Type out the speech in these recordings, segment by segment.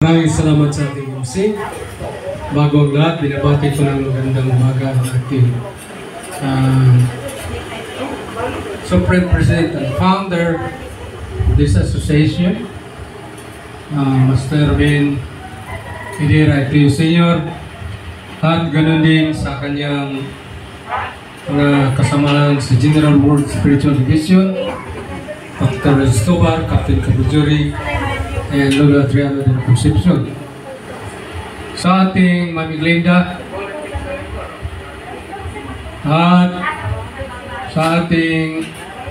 Maraming salamat sa ating MC. Bago ang lahat, binabati ko ng magandang umaga ang ating Supreme President and Founder of this association, Master Ben Idira Ipio Sr. At ganoon din sa kanyang mga kasamahan sa General World Spiritual Division, Dr. Escobar, Captain Kabujuri, and Lolo Adriano de la Concepcion. Sa ating Mami Glenda at sa ating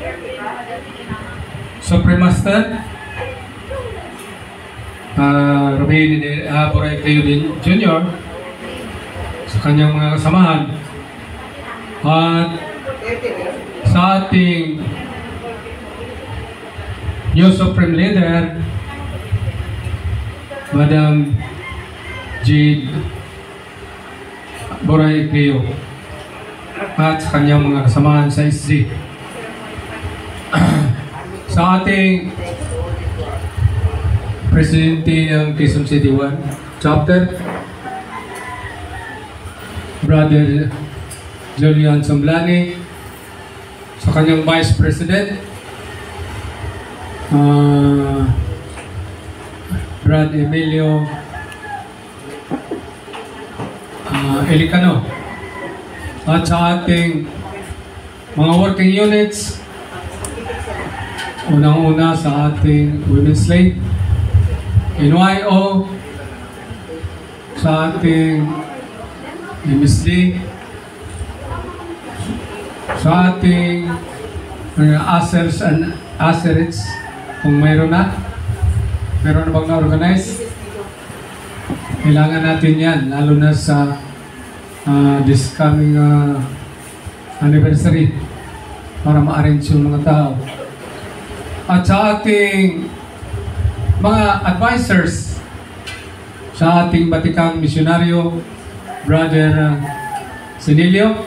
Supreme Master Robin Boray Cleodin Jr. sa kanyang mga kasamahan at sa ating new Supreme Leader Madam Jade Boray Cleo at sa kanyang mga kasamahan sa SC. Sa ating Presidente ng Quezon City 1 Chapter, Brother Julian Samblani, sa kanyang Vice President, Brad Emilio Elicano, at sa ating mga working units, unang-una sa ating Women's League, NYO, sa ating MSD, sa ating ASERS and ASERITS, kung mayroon na bang na-organize. Kailangan natin yan, lalo na sa this coming anniversary, para ma-arrange yung mga tao. At sa ating mga advisors, sa ating Batikang Misyonaryo, Brother Sinilio,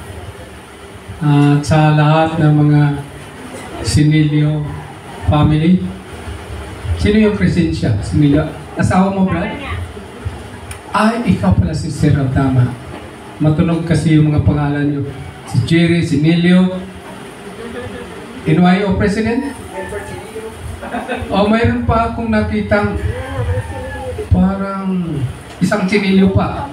at sa lahat ng mga Sinilio family. Sino yung presensya? Sinilio. Asawa mo, Brad? Ay, ikaw pala si Sir Tama. Matunog kasi yung mga pangalan nyo. Si Jerry, Sinilio, NYO President? O mayroon pa akong nakitang parang isang Sinilio pa.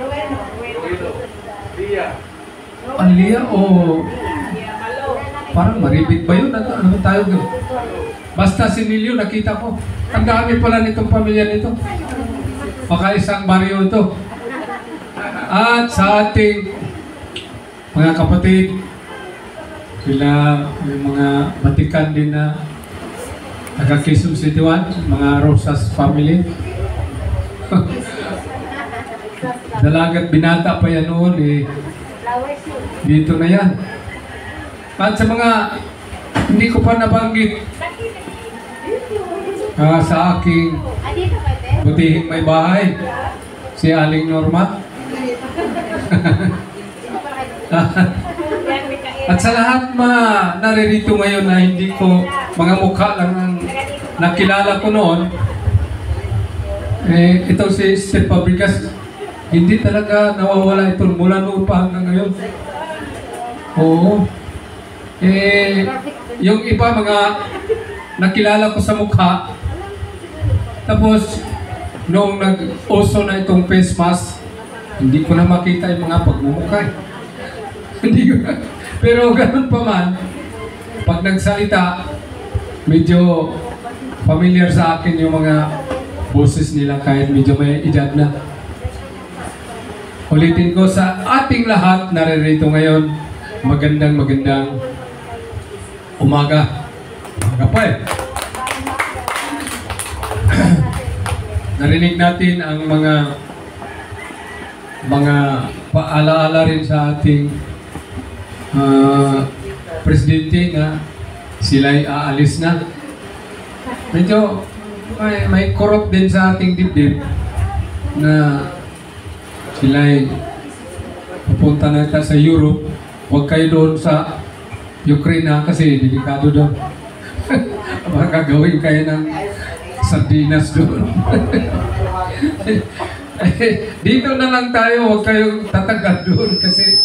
Alia o parang Maribit ba yun? Ano tayo doon? Basta Sinilio nakita ko. Ang dami pala nitong pamilya nito. Baka isang baryo ito. At sa ating mga kapatid, sila yung mga Batikan din na taga Quezon City 1, mga Rosas family. Dalagat binata pa yan noon eh. Dito na yan. At sa mga hindi ko pa nabanggit, sa aking butihing may bahay, si Aling Norma. At sa lahat naririto ngayon na hindi ko mga mukha lang ang nakilala ko noon, ito si Steve Fabricas, hindi talaga nawawala ito mula noon pa hanggang ngayon. Oo. Yung iba mga nakilala ko sa mukha, tapos noong nag-uso na itong face mask, hindi ko na makita yung mga pagmumukha. Hindi ko na. Pero ganun pa man, pag nagsalita, medyo familiar sa akin yung mga boses nila kahit medyo may edad na. Ulitin ko sa ating lahat naririto ngayon, magandang umaga. Umaga pa eh. Narinig natin ang mga paalaala rin sa ating presidente na sila'y aalis na. Medyo may korot din sa ating dibdib na sila'y pupunta na sa Europe. Huwag kayo doon sa Ukraine kasi delikado doon. Baka gawin kayo ng sardinas doon. Dito na lang tayo, huwag kayong tatagad doon kasi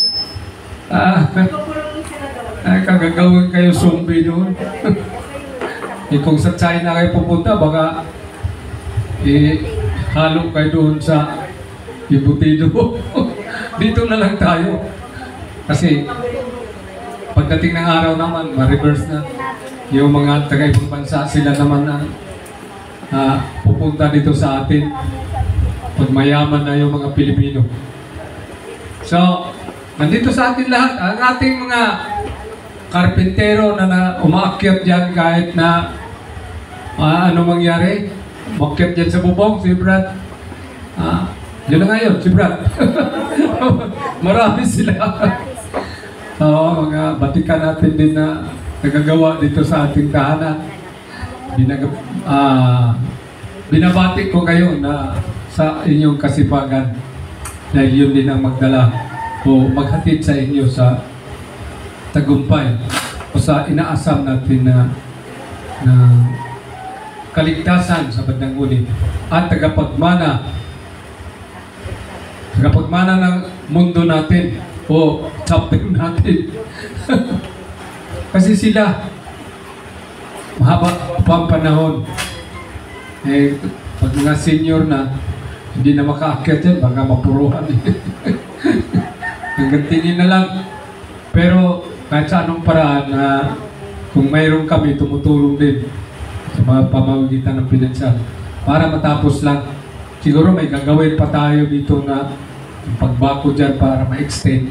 kagagawin kayo zombie doon. Kung sa China kayo pupunta, baka halo kayo doon sa ibutido. Dito na lang tayo. Kasi pagdating ng araw naman, ma-reverse na. Yung mga taga-ibang bansa, sila naman na pupunta dito sa atin. Pag mayaman na yung mga Pilipino. So, nandito sa atin lahat, ang ating mga karpintero na umaakyat dyan kahit na ano mangyari, umakyat dyan sa bubong, si Brad. Yun na ngayon, si Brad. Marami sila. Mga batikan natin din na nagagawa dito sa ating tahanan. Binabati ko kayo na sa inyong kasipagan dahil yun din ang magdala o maghatid sa inyo sa tagumpay o sa inaasam natin na kaligtasan sa bandang huli at tagapagmana ng mundo natin o chapter natin. Kasi sila mahaba pa ang panahon. Pag mga senior na, hindi na makaakyat yan, baka mapuruhan. Hanggang tingin na lang. Pero kahit sa anong paraan na kung mayroon kami, tumutulong din sa mga pamamagitan ng pinansyal para matapos lang. Siguro may gagawin pa tayo dito na pagbako dyan para ma-extend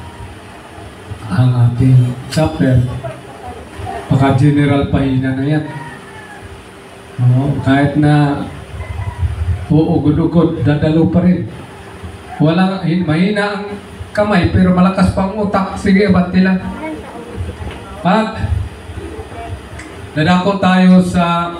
ang ating chapter. Baka general pahina na yan. Kahit na uugod-ugod, dadalo pa rin. Walang, mahina ang kamay, pero malakas pang utak. Sige, bati lang. At nadako tayo sa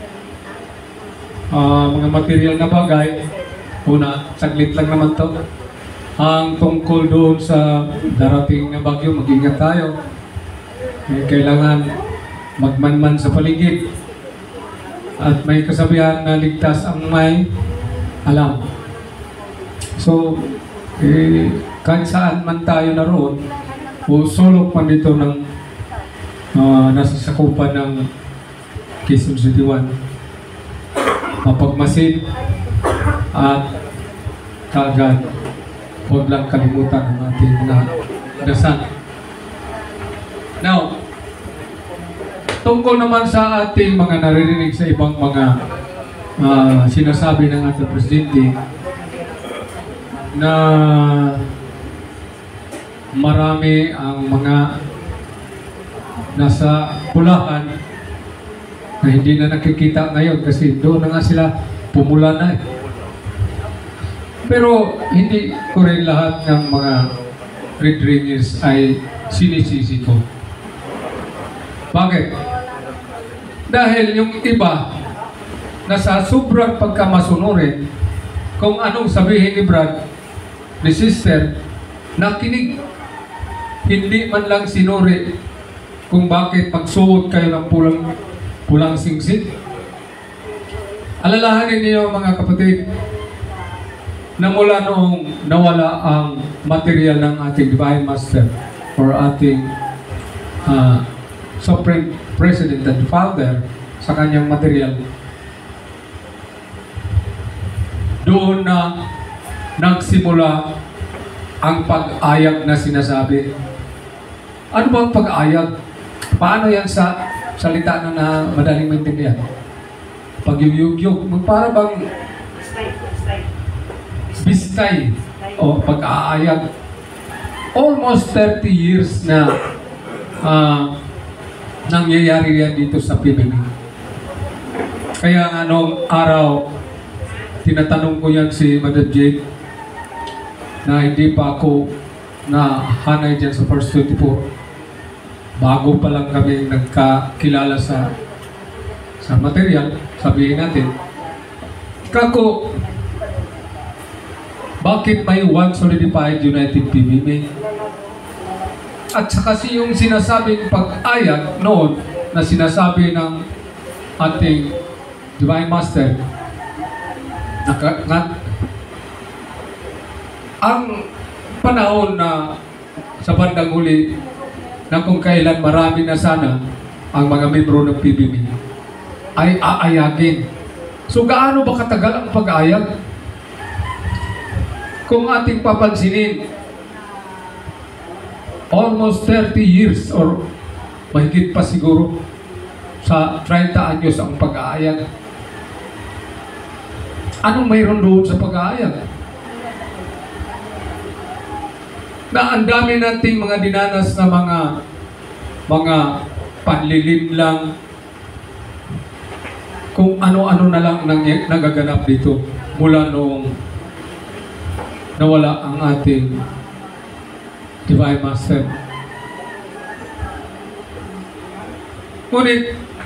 mga material na bagay. Una, saglit lang naman to. Ang tungkol doon sa darating na bagyo, mag-ingat tayo. Kailangan magmanman sa paligid. At may kasabihan na ligtas ang may alam. So, kahit saan man tayo naroon, o sulok man dito ng nasa sakupan ng Quezon City 1, mapagmasid at kagad huwag lang kalimutan ang ating dasal. Now, tungkol naman sa ating mga naririnig sa ibang mga sinasabi ng ating presidente na marami ang mga nasa pulahan na hindi na nakikita ngayon kasi doon na nga sila pumula na eh. Pero hindi ko rin lahat ng mga red ringers ay sinisisi ko. Bakit? Dahil yung iba na sa sobrang pagkamasunurin, kung anong sabihin ni Brad, ni Sister, nakinig, hindi man lang sinuri kung bakit pagsuot kayo ng pulang singsing. Alalahanin niyo mga kapatid, na mula noong nawala ang material ng ating Divine Master or ating Supreme President and Founder sa kanyang material, doon na nagsimula ang pag-ayag na sinasabi. Ano ba ang pag-ayag? Paano yan sa salita na madaling maintindihan? Pag-yugyug, para bang bistay o pag-aayag. Almost 30 years na nangyayari yan dito sa PBB. Kaya nga nung araw, tinatanong ko yan si Madam Jade na hindi pa ako na hanay dyan sa First 24. Bago pa lang kami nagkakilala sa material, sabihin natin, kako, bakit may one solidified United PBB? At saka yung sinasabing pag-ayag noon na sinasabi ng ating Divine Master, ang panahon na sa bandang huli na kung kailan marami na sana ang mga membro ng PBB ay aayagin. So gaano ba katagal ang pag-aayag? Kung ating papansinin, almost 30 years or mahigit pa siguro sa 30 anyos ang pag-aayag. Anong mayroon doon sa pag-aayag? Na ang dami nating mga dinanas na mga panlilim lang, kung ano-ano na lang nagaganap dito mula noong nawala ang ating Divine Master. Ngunit,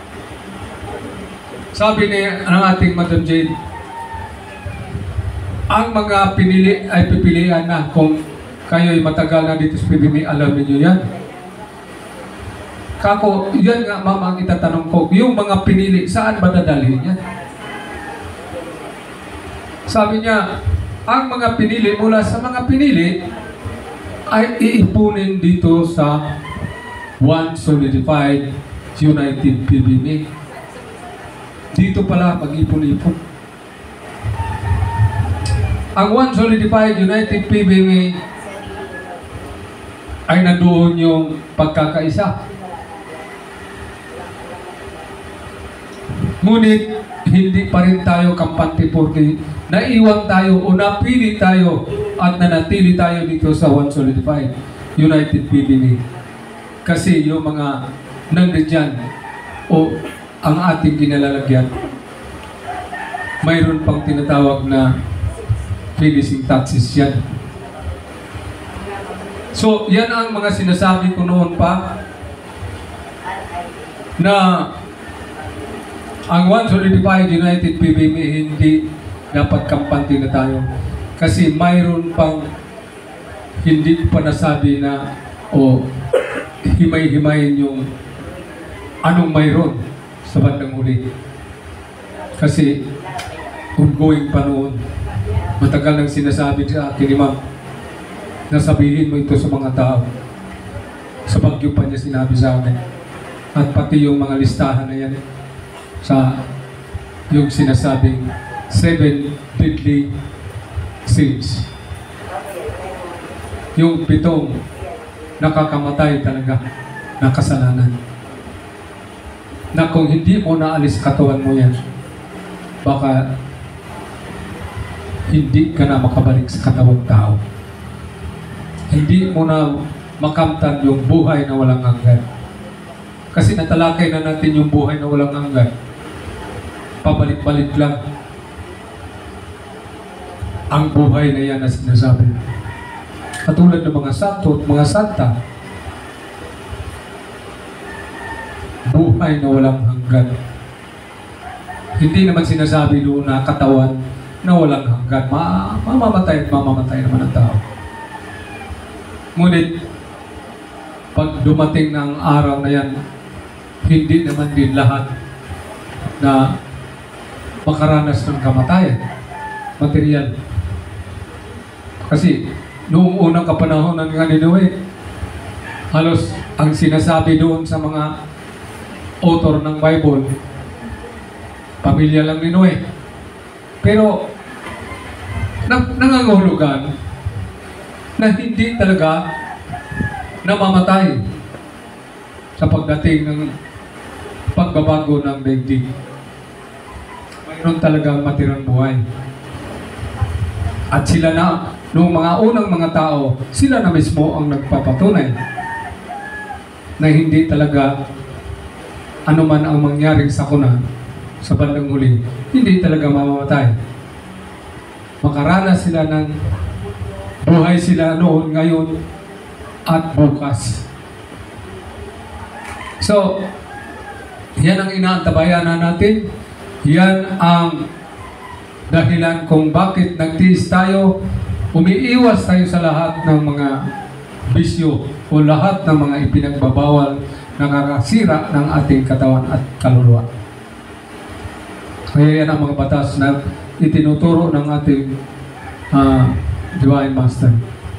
sabi ng ating Madam Jane, ang mga pinili ay pipilian na. Kung kayo'y matagal na dito sa PBB, alam niyo yan. Kako, yan nga mama ang itatanong ko, yung mga pinili, saan ba dadalhin yan? Sabi niya, ang mga pinili, mula sa mga pinili, ay iipunin dito sa One Solidified United PBB. Dito pala mag-ipon-ipon. Ang One Solidified United PBB ay nandoon yung pagkakaisa. Ngunit hindi pa rin tayo kampante porque naiwan tayo o napili tayo at nanatili tayo dito sa One Solidified United PBB. Kasi yung mga nandyan o ang ating kinalalagyan, mayroon pang tinatawag na finishing touches yan. So, yan ang mga sinasabi ko noon pa na ang One Solidified United PBB hindi dapat kampante na tayo. Kasi mayroon pang hindi pa nasabi na o himay-himayin yung anong mayroon sa bandang huli. Kasi ongoing pa noon. Matagal nang sinasabi sa akin ni Ma'am na sabihin mo ito sa mga tao. Sa Bagyo pa niya sinabi sa akin. At pati yung mga listahan na yan sa yung sinasabing 7 deadly sins. Yung 7 nakakamatay talaga na kasalanan. Na kung hindi mo naalis katawan mo yan, baka hindi ka na makabalik sa katawang tao. Hindi mo na makamtan yung buhay na walang hanggan. Kasi natalakay na natin yung buhay na walang hanggan. Pabalik-balik lang ang buhay na yan na sinasabi. Katulad ng mga santo at mga santa, buhay na walang hanggan. Hindi naman sinasabi doon na katawan na walang hanggan. Mamamatay at mamamatay naman ang tao. Ngunit, pag dumating na ang araw na yan, hindi naman din lahat na makaranas ng kamatayan. Material. Kasi, noong unang kapanahon ng Ninoe, halos ang sinasabi doon sa mga author ng Bible, pamilya lang ni Noe. Pero, nangangahulugan na hindi talaga namamatay sa pagdating ng pagbabago ng daigdig. Mayroon talagang matirang buhay. At sila na, noong mga unang mga tao, sila na mismo ang nagpapatunay na hindi talaga anuman ang mangyaring sakuna sa bandang huli, hindi talaga mamamatay. Makaranas sila ng buhay sila noon, ngayon, at bukas. So, yan ang inaantabayanan natin. Yan ang dahilan kung bakit nagtiis tayo, umiiwas tayo sa lahat ng mga bisyo o lahat ng mga ipinagbabawal na nakakasira ng ating katawan at kaluluwa. Kaya yan ang mga batas na itinuturo ng ating Divine Master.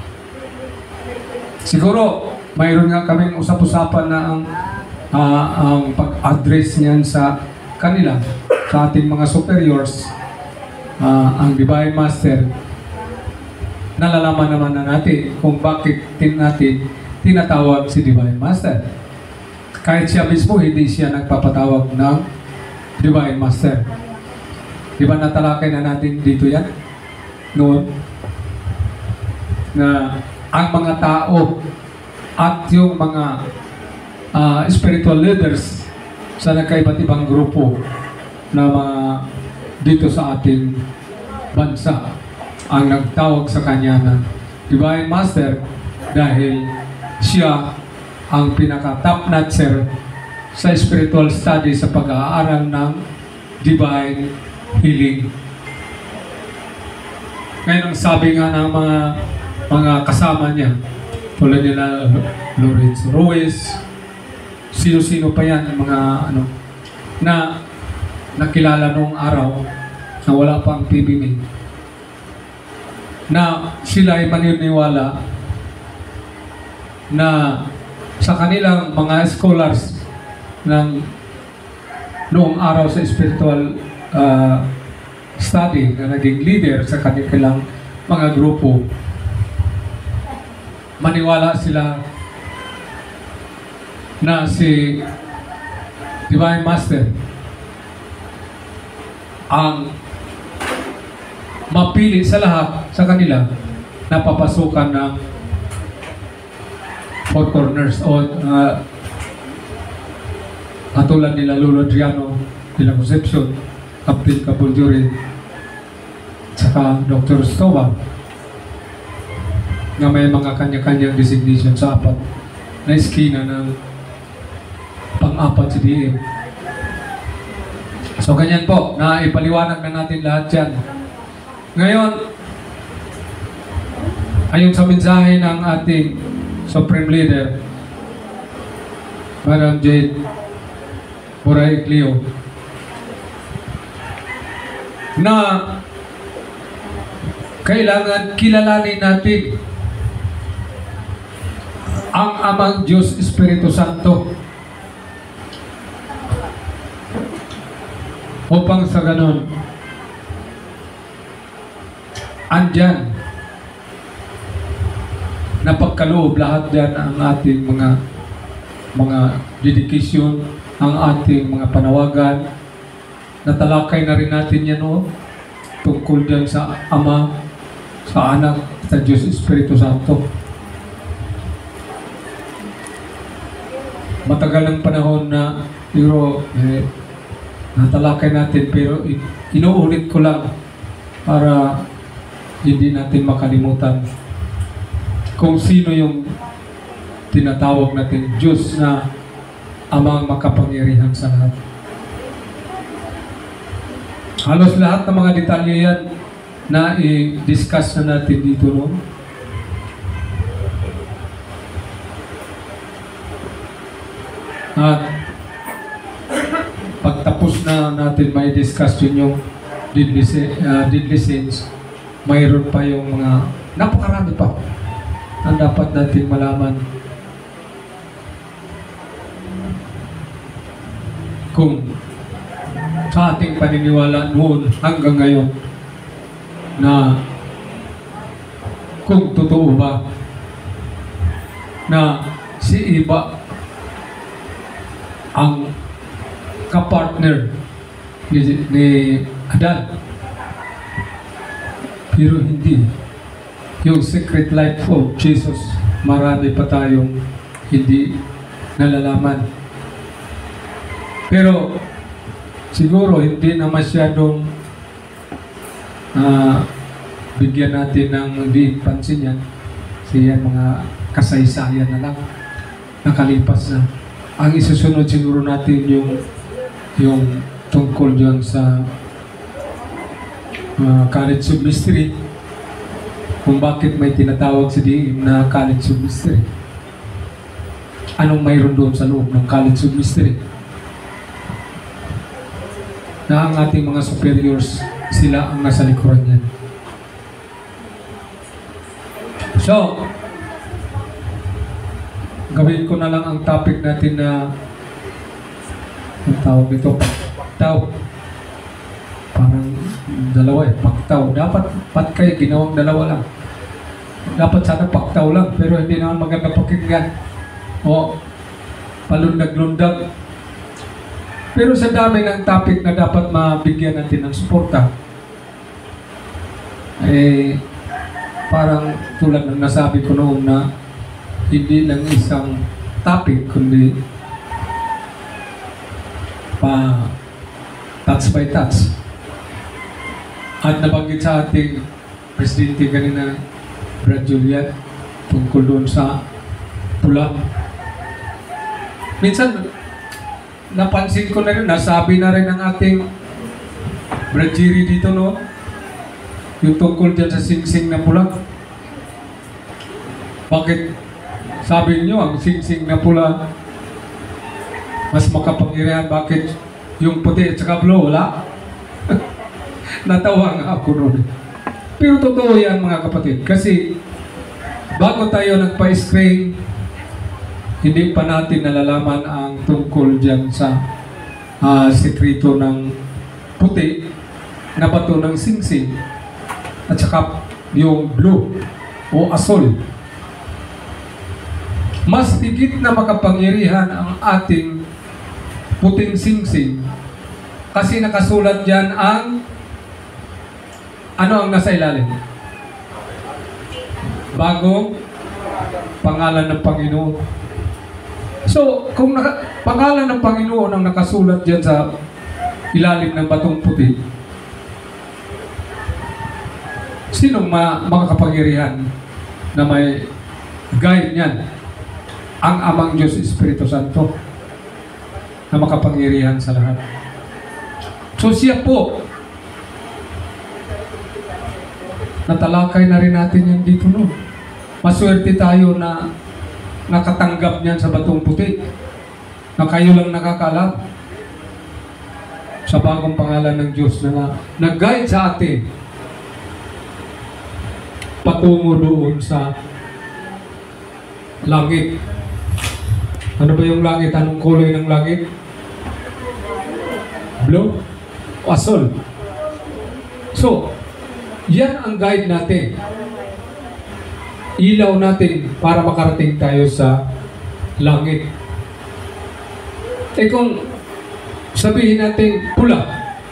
Siguro, mayroon nga kaming usap-usapan na ang pag-address niyan sa kanila, sa ating mga superiors, ang Divine Master, nalalaman naman na natin kung bakit natin tinatawag si Divine Master. Kahit siya mismo, hindi siya nagpapatawag ng Divine Master. Di ba natalakay na natin dito yan? Noon? Na ang mga tao at yung mga spiritual leaders sa nagkaiba't ibang grupo na mga dito sa ating bansa ang nagtawag sa kanya na Divine Master dahil siya ang pinaka-top notcher sa spiritual study sa pag-aaral ng divine healing. Ngayon ang sabi nga ng mga kasama niya, tulad nila Lawrence Ruiz, sino-sino pa yan, mga na nakilala nung araw na wala pa ang PBB, na sila ay maniniwala na sa kanilang mga scholars ng noong araw sa spiritual study na naging leader sa kanilang mga grupo, maniwala sila na si Divine Master ang mapili sa lahat sa kanila na papasukan ng four corners o katulad nila Lolo Adriano de la Concepcion, Captain Capuljuri, saka Dr. Stowa, na may mga kanya-kanyang designation sa apat na eskina ng pang-apat sa DA. So ganyan po, na ipaliwanag na natin lahat yan. Ngayon, ayon sa mensahe ng ating Supreme Leader, Madam Jade Buray Clio, na kailangan kilalanin natin ang Amang Diyos Espiritu Santo upang sa ganon andyan napagkaloob lahat yan ang ating mga dedikasyon, ang ating mga panawagan. Natalakay na rin natin yan tungkol dyan sa Ama, sa Anak, sa Diyos Espiritu Santo. Matagal ng panahon na pero natalakay natin, pero inuulit ko lang para hindi natin makalimutan kung sino yung tinatawag natin Diyos na Amang makapangyarihan sa lahat. Halos lahat ng mga detalye yan na i-discuss na natin dito noon. At pagtapos na natin may discuss yun yung deadly sins, mayroon pa yung mga napakarami pa ang dapat natin malaman kung sa ating paniniwala noon hanggang ngayon na kung totoo ba na si Eva ang kapartner ni Adan, pero hindi. Yung secret life of Jesus, marami pa tayong hindi nalalaman. Pero siguro hindi na masyadong bigyan natin ng di pansin yan. Siya mga kasaysayan na lang, nakalipas na. Ang isusunod siguro natin yung tungkol dyan sa College of Mystery, kung bakit may tinatawag si DIM na College of Mystery. Anong mayroon doon sa loob ng College of Mystery? na ang ating mga superiors, sila ang nasa likuran niyan. So, gawin ko na lang ang topic natin na ang tawag nito, paktaw. Parang dalawa paktaw. Dapat patkay, ginawang dalawa lang. Dapat sana paktaw lang, pero hindi naman maganda pakinggan. O, palundag-lundag. Pero sa dami ng topic na dapat mabigyan natin ng suporta, parang tulad ng nasabi ko noon na hindi lang isang topic, kundi pa touch by touch. At nabanggit sa ating presidente kanina, Brad Julian, tungkol doon sa pula. Minsan, napansin ko na rin, nasabi na rin ng ating Brad Jerry dito, no? Yung tungkol dyan sa singsing na pula. Bakit sabi niyo ang singsing na pula mas makapangyarihan? Bakit yung puti at saka blue, wala? Natawa nga ako noon. Pero totoo yan, mga kapatid. Kasi bago tayo nagpa-screen, hindi pa natin nalalaman ang tungkol dyan sa sekreto ng puti na bato ng singsing at saka yung blue o asol. Mas higit na makapangyarihan ang ating puting singsing kasi nakasulat dyan ang ano ang nasa ilalim? Bagong pangalan ng Panginoon. So, kung pangalan ng Panginoon ang nakasulat dyan sa ilalim ng batong puti, sinong mga kapangyarihan na may guide niyan? Ang Amang Diyos Espiritu Santo na makapangyarihan sa lahat. So siya po, natalakay na rin natin yan dito, no? Maswerte tayo na nakatanggap niyan sa batong puti, na kayo lang nakakalam sa bagong pangalan ng Diyos na nag-guide sa atin patungo doon sa langit. Ano ba yung langit? Anong kulay ng langit? Blue? O asol? So, yan ang guide natin. Ilaw natin para makarating tayo sa langit. Kung sabihin natin pula,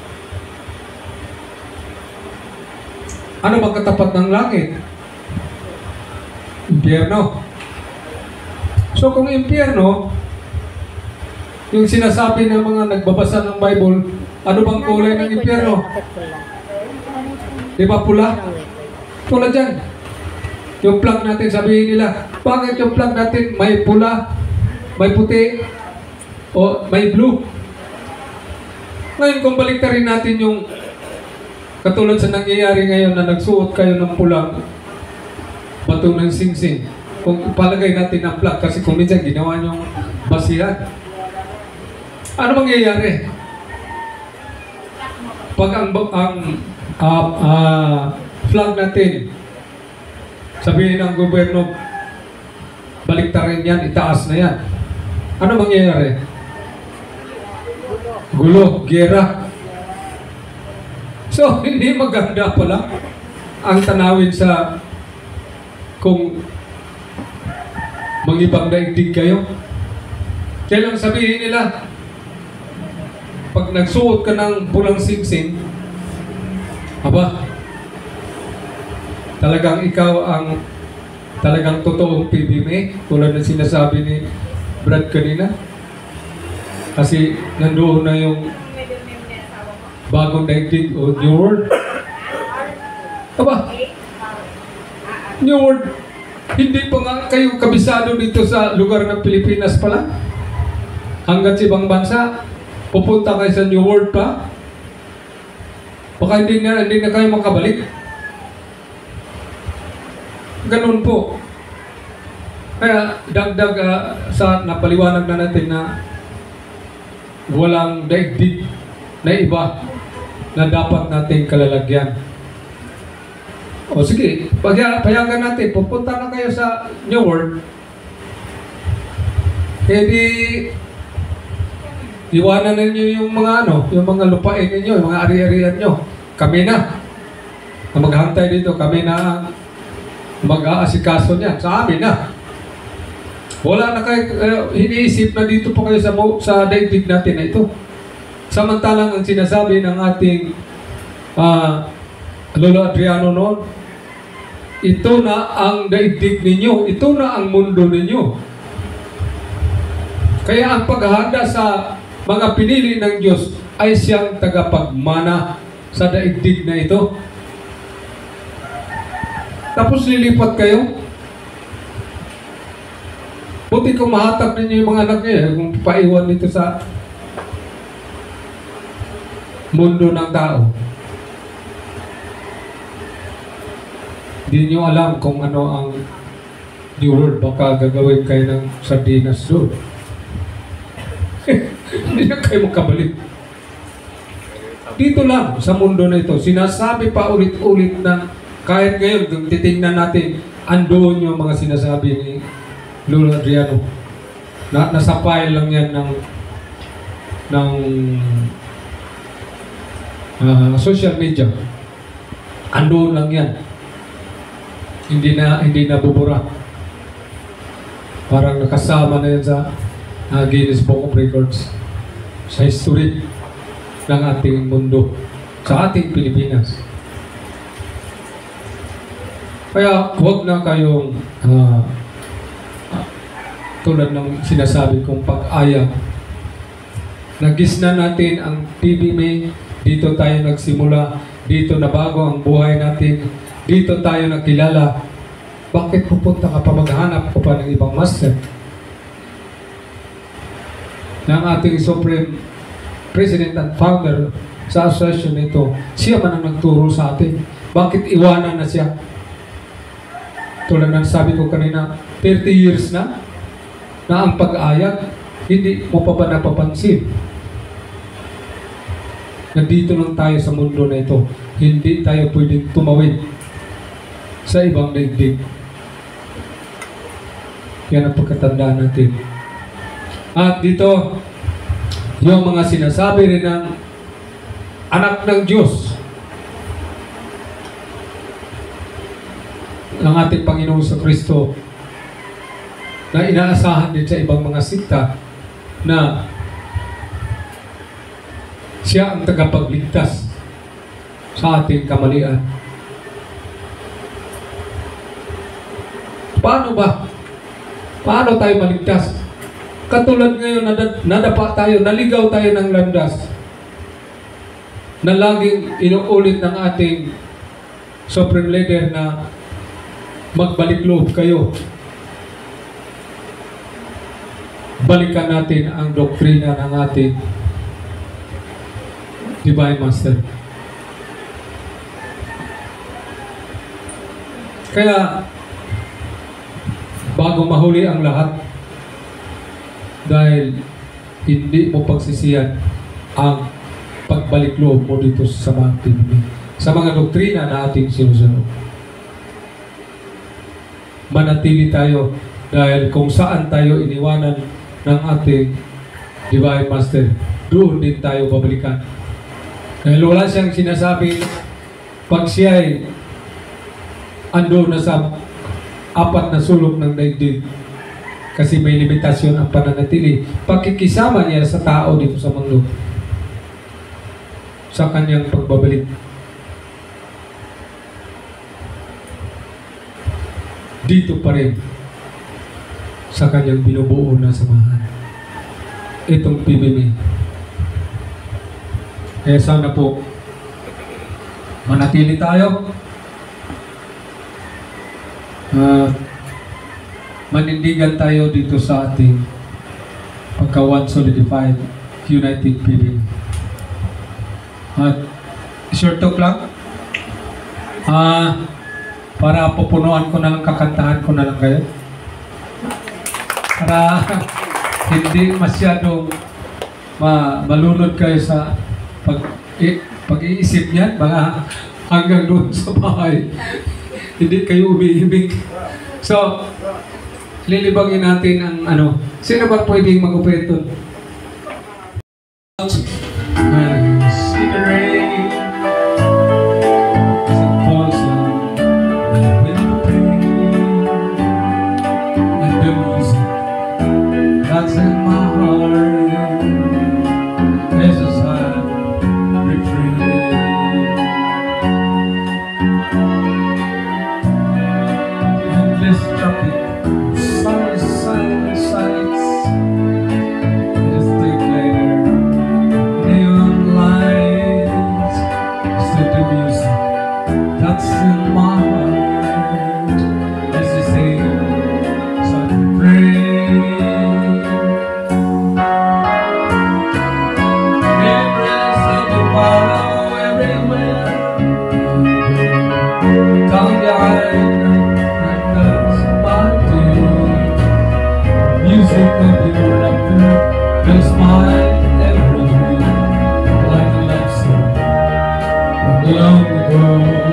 ano bang katapat ng langit? Impyerno. So kung impyerno, yung sinasabi ng mga nagbabasa ng Bible, ano bang kulay ng impyerno? Di ba pula? Pula dyan. Yung flag natin, sabihin nila, bakit yung flag natin may pula, may puti, o may blue? Ngayon kung baliktarin natin yung katulad sa nangyayari ngayon na nagsuot kayo ng pulang bato ng singsing, kung palagay natin ang flag, kasi kung minsan ginawa niyong basihan, ano mangyayari? Pag ang flag natin, sabihin ng gobyerno, baliktarin yan, itaas na yan, ano mangyayari? Gulo, gera. So, hindi maganda pala ang tanawin sa kung mangibang daigdig kayo. Kaya lang sabihin nila, pag nagsuot ka ng pulang singsing, aba, talagang ikaw ang talagang totoong PBMA, tulad ng sinasabi ni Brad kanina. Kasi nandoon na yung bagong daigdig o New World. Aba, New World, hindi pa nga kayo kabisado dito sa lugar ng Pilipinas pala. Hanggat sa ibang bansa, pupunta kayo sa New World pa. Baka hindi na kayo makabalik. Ganun po. Kaya dagdag sa napaliwanag na natin na walang daigdig na iba na dapat nating kalalagyan. O sige, payagan natin, pupunta na kayo sa New World. Eh di, iwanan ninyo yung mga yung mga lupain ninyo, yung mga ari-arian nyo. Kami na maghantay dito, kami na mag-aasikaso niya. Sa amin na. Wala na kayo, iniisip na dito po kayo sa daigdig natin na ito. Samantalang ang sinasabi ng ating Lolo Adriano noon, ito na ang daigdig ninyo, ito na ang mundo ninyo. Kaya ang paghahanda sa mga pinili ng Diyos ay siyang tagapagmana sa daigdig na ito. Tapos lilipat kayo. Buti kung mahatap ninyo yung mga anak niyo, kung paiwan dito sa mundo ng tao. Hindi nyo alam kung ano ang New World. Baka gagawin kayo ng sardinas doon. Hindi na kayo makabalik. Dito lang, sa mundo na ito, sinasabi pa ulit-ulit na kahit ngayon, kung titingnan natin, andoon yung mga sinasabi ni Lolo Adriano. Nasa file lang yan ng social media. Andoon lang yan. Hindi na bubura. Parang nakasama na yan sa Guinness Book of Records sa history ng ating mundo, sa ating Pilipinas. Kaya huwag na kayong tulad ng sinasabi kong pag-aya. Nagis na natin ang PBMA, dito tayo nagsimula, dito na bago ang buhay natin, dito tayo nagkilala. Bakit pupunta ka pa, maghanap ko pa ng ibang master? Ng ating Supreme President at Founder sa association nito, siya man ang nagturo sa atin. Bakit iwanan na siya? Tulad ng sabi ko kanina, 30 years na ang pag-ayag, hindi mo pa ba napapansin? Nandito lang tayo sa mundo na ito. Hindi tayo pwedeng tumawid sa ibang daigdig. Yan ang pagkatandaan natin. At dito, yung mga sinasabi rin ng anak ng Diyos, ng ating Panginoon sa Kristo, na inaasahan din sa ibang mga sikta na siya ang tagapagligtas sa ating kamalian. Paano ba? Paano tayo maligtas? Katulad ngayon, nadapa tayo, naligaw tayo ng landas na laging inuulit ng ating Supreme Leader na magbalik loob kayo. Balikan natin ang doktrina ng ating Divine Master. Kaya, bago mahuli ang lahat, dahil hindi mo pagsisiyan ang pagbalik loob mo dito sa mga Pilipinas, sa mga doktrina na ating sinusunod. Manatili tayo dahil kung saan tayo iniwanan ng ating Divine Master, doon din tayo babalikan. Dahil wala siyang sinasabi pag siya ay ando na sa apat na sulok ng daigdig, kasi may limitasyon ang pananatili. Pakikisama niya sa tao dito sa mundo sa kanyang pagbabalik. Dito pa rin sa kanyang binubuo na samahan. Itong PBB. Kaya sana po manatili tayo. Manindigan tayo dito sa ating pagka-one solidified united PBB. At short talk lang. Para pupunuan ko na lang, kakantahan ko na lang kayo. Para hindi masyadong malunod kayo sa Pag, pag-iisip niyan, baka hanggang doon sa bahay, hindi kayo umiibig. So, lilibagin natin ang ano. Sino ba pwedeng mag-upit doon? See the rain, as it falls on the pain, and the music that's in my heart is a sad refrain. Endless traffic, silence, just take later. Neon lights, steady music that's in my heart is the same sad refrain. Memories of the follow everywhere. Down the island, and that's my day. Music of your laughter fills my every day, like a love song from long ago.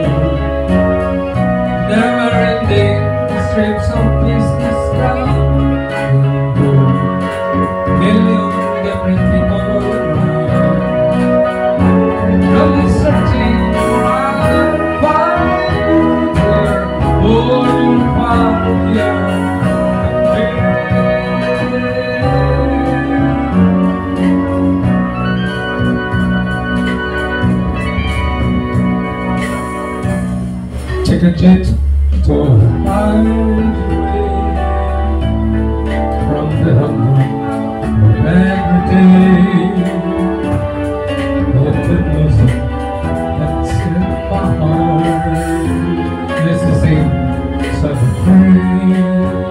Never ending strips of business down and go. Million different people around, really searching for a fire, or you'll find your take a jet to fly away from the humble of every day. Let the music that's in my heart is the same sort of pain.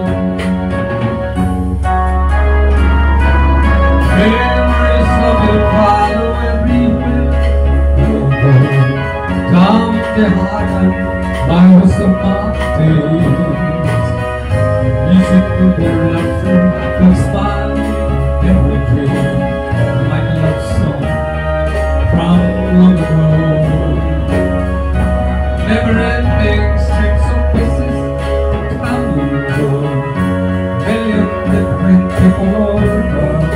Memories of you follow everywhere you go. Down the highway, miles of my days. Music with their laughter fills my every day, like a love song from long ago. Never-ending streams of faces come and go. Million different people all around,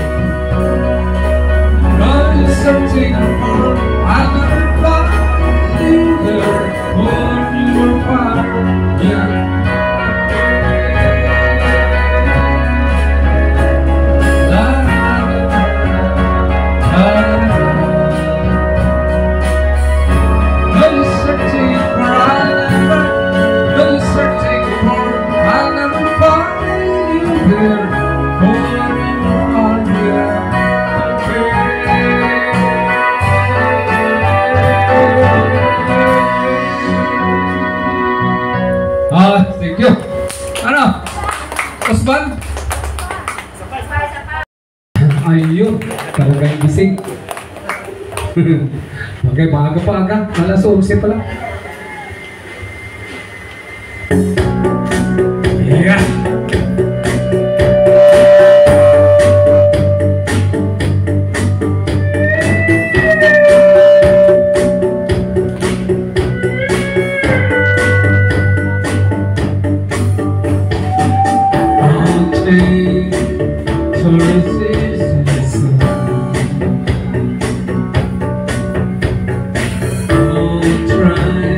really searching for another find you there. When you were fire, yeah. La, la, la, la. No searching for no searching for I'll never find you there. For you are here. Thank you. Ano? Osman? Ayun, talagang gising. Okay, maaga pa aga. Alas 11 pa lang. Yeah. Try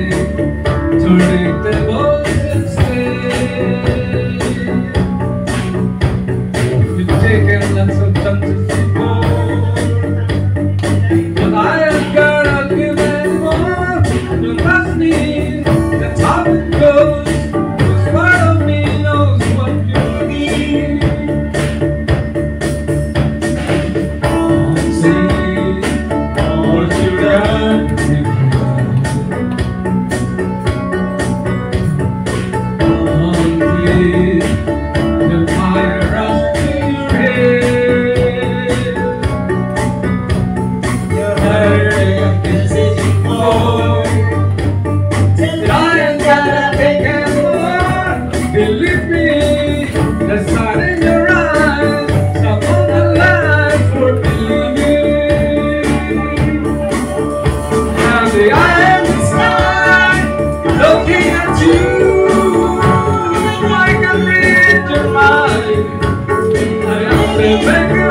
the eye in the sky, looking at you. I can read your mind. I am the maker.